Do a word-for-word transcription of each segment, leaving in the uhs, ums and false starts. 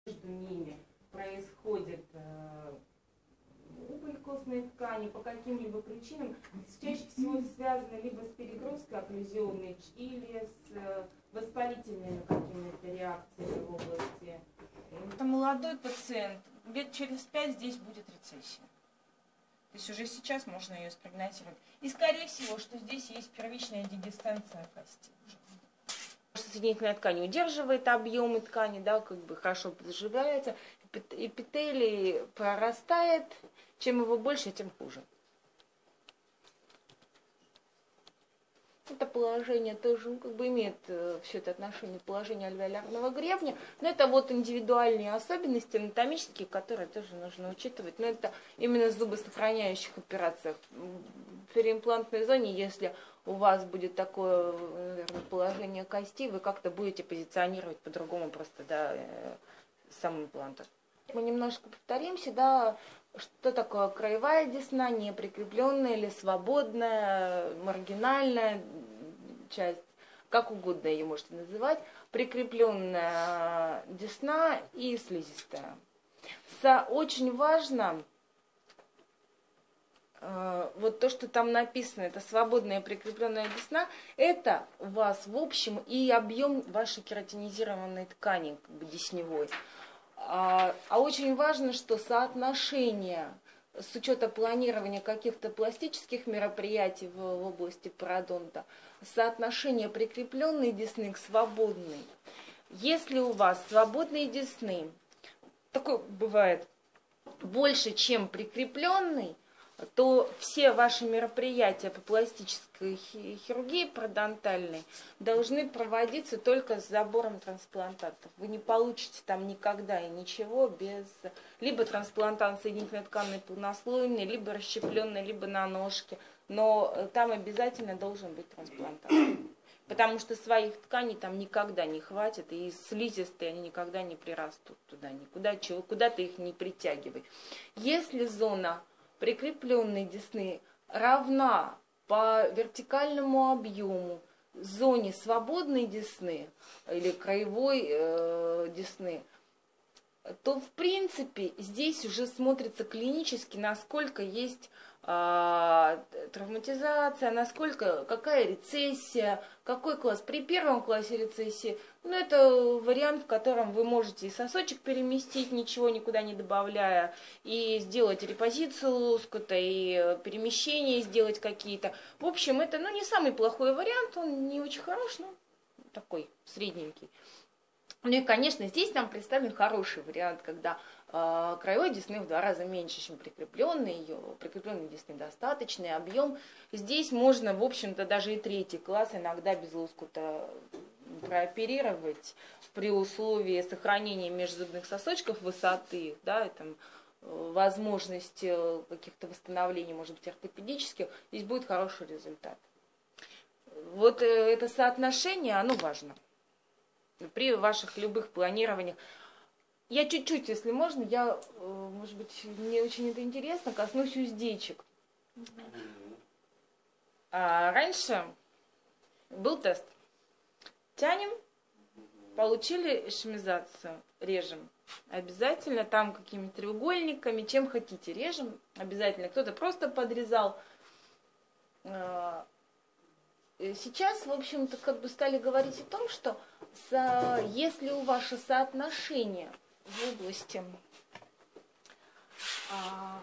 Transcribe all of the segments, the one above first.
между ними происходит убыль костной ткани по каким-либо причинам, чаще всего связано либо с перегрузкой окклюзионной или с воспалительными какими-то реакциями в области. Это молодой пациент, лет через пять здесь будет рецессия. То есть уже сейчас можно ее спрогнозировать. И скорее всего, что здесь есть первичная дегестанция кости. Соединительная ткань удерживает объемы ткани, да, как бы хорошо заживляется, эпителий прорастает, чем его больше, тем хуже. Это положение тоже, ну, как бы имеет э, все это отношение к положению альвеолярного гребня, но это вот индивидуальные особенности анатомические, которые тоже нужно учитывать. Но это именно в зубосохраняющих операциях. В переимплантной зоне, если у вас будет такое, наверное, положение кости, вы как-то будете позиционировать по-другому просто, да, э, сам имплант. Мы немножко повторимся, да, что такое краевая десна, неприкрепленная или свободная, маргинальная часть, как угодно ее можете называть, прикрепленная десна и слизистая. Со, очень важно э, вот то, что там написано, это свободная прикрепленная десна, это у вас в общем и объем вашей кератинизированной ткани, как бы десневой. А, а очень важно, что соотношение с учетом планирования каких-то пластических мероприятий в, в области пародонта, соотношение прикрепленной десны к свободной. Если у вас свободные десны, такое бывает больше, чем прикрепленный, то все ваши мероприятия по пластической хирургии пародонтальной должны проводиться только с забором трансплантантов. Вы не получите там никогда и ничего без либо трансплантант соединительной тканной полнослойной, либо расщепленной, либо на ножке. Но там обязательно должен быть трансплантант. Потому что своих тканей там никогда не хватит, и слизистые они никогда не прирастут туда, никуда, чего, куда-то их не притягивай. Если зона прикрепленной десны равна по вертикальному объему зоне свободной десны или краевой э, десны, то в принципе здесь уже смотрится клинически, насколько есть э, травматизация, насколько, какая рецессия, какой класс. При первом классе рецессии, ну, это вариант, в котором вы можете и сосочек переместить, ничего никуда не добавляя, и сделать репозицию лоскута, и перемещения сделать какие-то. В общем, это, ну, не самый плохой вариант, он не очень хорош, но такой средненький. Ну и, конечно, здесь нам представлен хороший вариант, когда э, краевой десны в два раза меньше, чем прикрепленный, ее прикрепленной десны достаточный объем. Здесь можно, в общем-то, даже и третий класс иногда без лоскута прооперировать при условии сохранения межзубных сосочков высоты, да, и там, возможности каких-то восстановлений, может быть, ортопедических, здесь будет хороший результат. Вот это соотношение, оно важно при ваших любых планированиях. Я чуть-чуть, если можно, я, может быть, мне очень это интересно, коснусь уздечек. А раньше был тест. Тянем, получили ишемизацию, режем. Обязательно там какими-то треугольниками, чем хотите, режем. Обязательно. Кто-то просто подрезал. Сейчас, в общем-то, как бы стали говорить о том, что со, если у ваше соотношение в области а,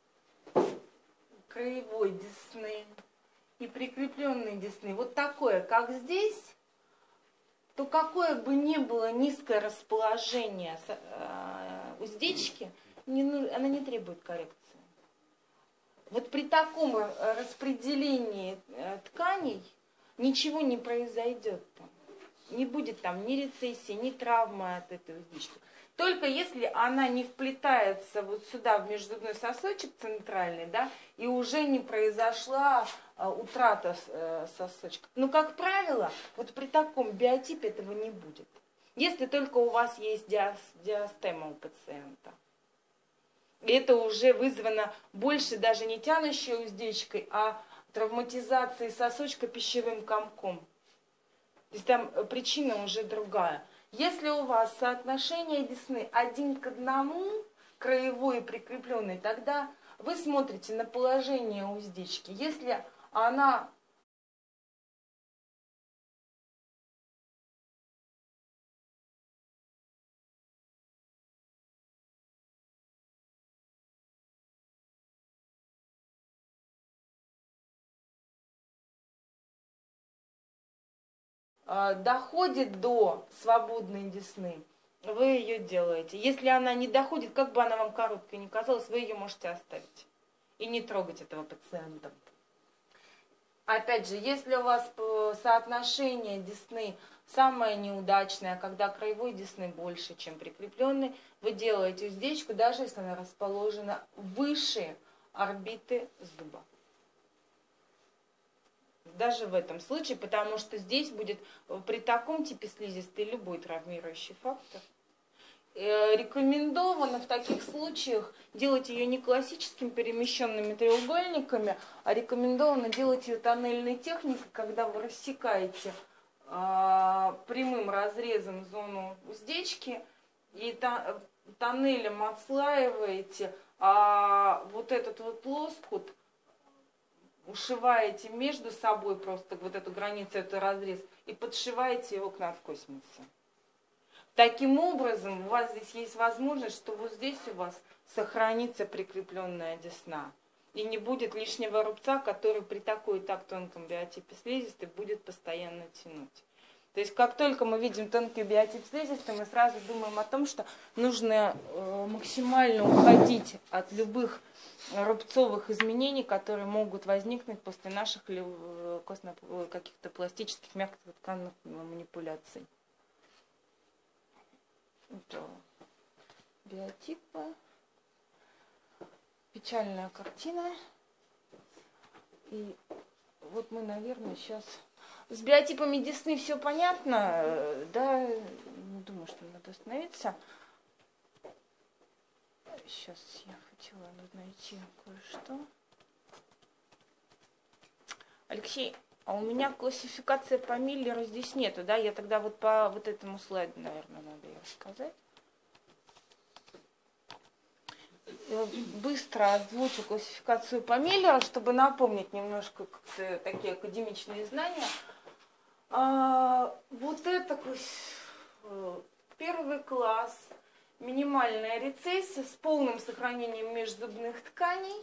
краевой десны и прикрепленной десны вот такое, как здесь, то какое бы ни было низкое расположение а, уздечки, не, она не требует коррекции. Вот при таком распределении тканей ничего не произойдет там. Не будет там ни рецессии, ни травмы от этой уздечки. Только если она не вплетается вот сюда, в межзубной сосочек центральный, да, и уже не произошла а, утрата а, сосочка. Но, как правило, вот при таком биотипе этого не будет. Если только у вас есть диас, диастема у пациента. И это уже вызвано больше даже не тянущей уздечкой, а травматизацией сосочка пищевым комком. То есть там причина уже другая. Если у вас соотношение десны один к одному, краевой и прикрепленный, тогда вы смотрите на положение уздечки. Если она доходит до свободной десны, вы ее делаете. Если она не доходит, как бы она вам короткой ни казалась, вы ее можете оставить и не трогать этого пациента. Опять же, если у вас соотношение десны самое неудачное, когда краевой десны больше, чем прикрепленный, вы делаете уздечку, даже если она расположена выше орбиты зуба. Даже в этом случае, потому что здесь будет при таком типе слизистой любой травмирующий фактор. Рекомендовано в таких случаях делать ее не классическими перемещенными треугольниками, а рекомендовано делать ее тоннельной техникой, когда вы рассекаете э, прямым разрезом зону уздечки и та, тоннелем отслаиваете, а вот этот вот лоскут ушиваете между собой просто вот эту границу, этот разрез, и подшиваете его к надкоснице. Таким образом, у вас здесь есть возможность, что вот здесь у вас сохранится прикрепленная десна. И не будет лишнего рубца, который при такой и так тонком биотипе слизистой будет постоянно тянуть. То есть, как только мы видим тонкий биотип слизистой, мы сразу думаем о том, что нужно э, максимально уходить от любых рубцовых изменений, которые могут возникнуть после наших каких-то пластических мягкотканных манипуляций. Это биотипы. Печальная картина. И вот мы, наверное, сейчас... С биотипами десны все понятно, да, не думаю, что надо остановиться. Сейчас я хотела найти кое-что. Алексей, а у меня классификация по Миллеру здесь нету, да? Я тогда вот по вот этому слайду, наверное, надо ее рассказать. Быстро озвучу классификацию по Миллеру, чтобы напомнить немножко такие академичные знания. А, вот это первый класс, минимальная рецессия с полным сохранением межзубных тканей,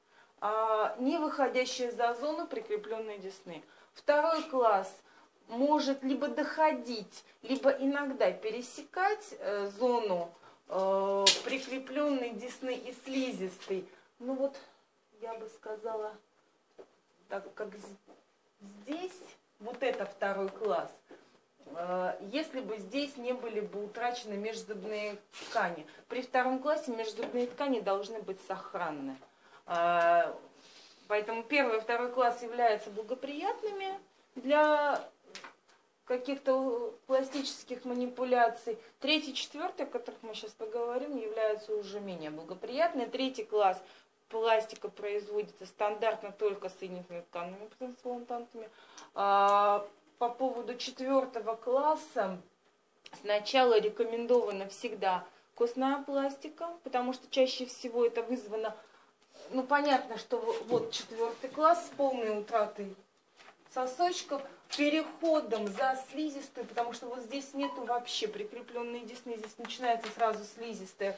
а, не выходящая за зону прикрепленной десны. Второй класс может либо доходить, либо иногда пересекать э, зону э, прикрепленной десны и слизистой. Ну вот, я бы сказала, так как здесь, вот это второй класс, э, если бы здесь не были бы утрачены межзубные ткани. При втором классе межзубные ткани должны быть сохранны. Э, поэтому первый и второй класс являются благоприятными для каких-то пластических манипуляций. Третий, четвертый, о которых мы сейчас поговорим, являются уже менее благоприятными. Третий класс пластика производится стандартно только соединительными тканными трансплантантами. А по поводу четвертого класса сначала рекомендована всегда костная пластика, потому что чаще всего это вызвано, ну понятно, что вот четвертый класс с полной утратой сосочков, переходом за слизистую, потому что вот здесь нету вообще прикрепленной десны, здесь начинается сразу слизистая.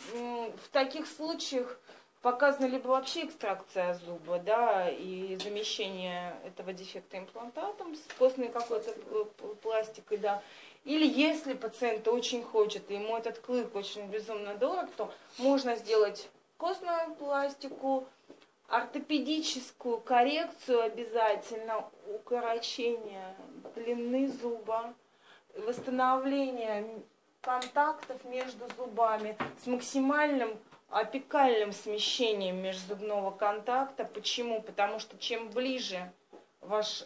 В таких случаях показана либо вообще экстракция зуба, да, и замещение этого дефекта имплантатом с костной какой-то пластикой, да. Или если пациент очень хочет, и ему этот клык очень безумно дорог, то можно сделать костную пластику, ортопедическую коррекцию обязательно, укорочение длины зуба, восстановление контактов между зубами с максимальным апикальным смещением межзубного контакта. Почему? Потому что чем ближе ваш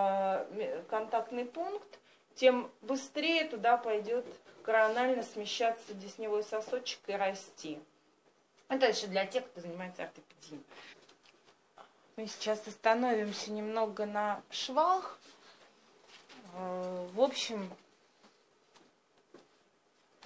э, контактный пункт, тем быстрее туда пойдет коронально смещаться десневой сосочек и расти. Это еще для тех, кто занимается ортопедией. Мы сейчас остановимся немного на швах. В общем,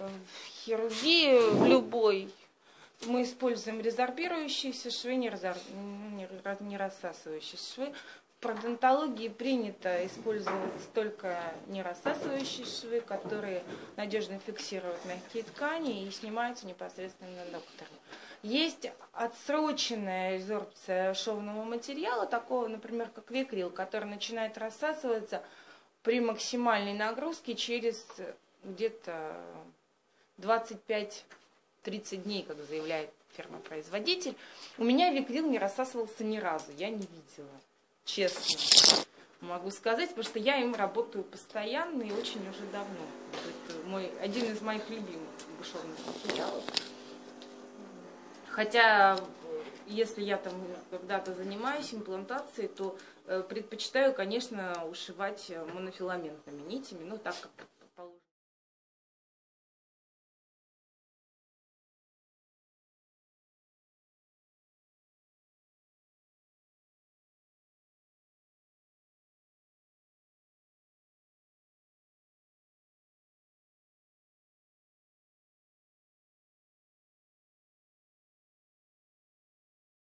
В хирургии, в любой, мы используем резорбирующиеся швы, не, резор... не рассасывающиеся швы. В пародонтологии принято использовать только нерассасывающие швы, которые надежно фиксируют мягкие ткани и снимаются непосредственно доктором. Есть отсроченная резорбция шовного материала, такого, например, как викрил, который начинает рассасываться при максимальной нагрузке через где-то двадцать пять тридцать дней, как заявляет фирма-производитель. У меня викрил не рассасывался ни разу, я не видела, честно могу сказать, потому что я им работаю постоянно и очень уже давно. Это мой, один из моих любимых шовных материалов. Хотя, если я там когда-то занимаюсь имплантацией, то э, предпочитаю, конечно, ушивать монофиламентными нитями, ну, так как